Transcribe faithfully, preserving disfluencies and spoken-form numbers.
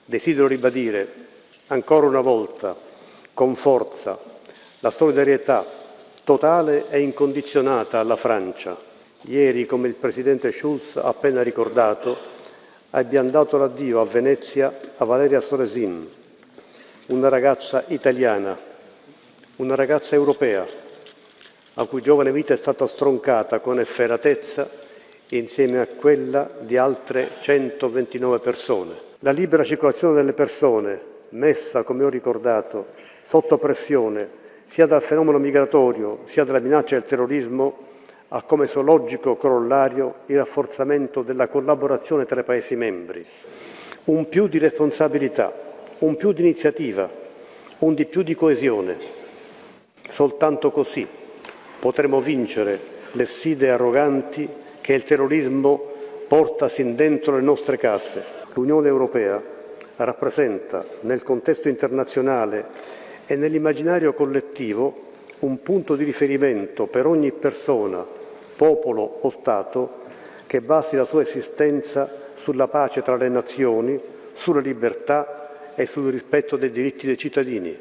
Desidero ribadire ancora una volta, con forza, la solidarietà totale e incondizionata alla Francia. Ieri, come il presidente Schulz ha appena ricordato, abbiamo dato l'addio a Venezia a Valeria Solesin, una ragazza italiana, una ragazza europea, la cui giovane vita è stata stroncata con efferatezza insieme a quella di altre centoventinove persone. La libera circolazione delle persone, messa, come ho ricordato, sotto pressione sia dal fenomeno migratorio sia dalla minaccia del terrorismo, ha come suo logico corollario il rafforzamento della collaborazione tra i Paesi membri. Un più di responsabilità, un più di iniziativa, un di più di coesione. Soltanto così potremo vincere le sfide arroganti che il terrorismo porta sin dentro le nostre case. L'Unione Europea rappresenta nel contesto internazionale e nell'immaginario collettivo un punto di riferimento per ogni persona, popolo o Stato che basi la sua esistenza sulla pace tra le nazioni, sulla libertà e sul rispetto dei diritti dei cittadini.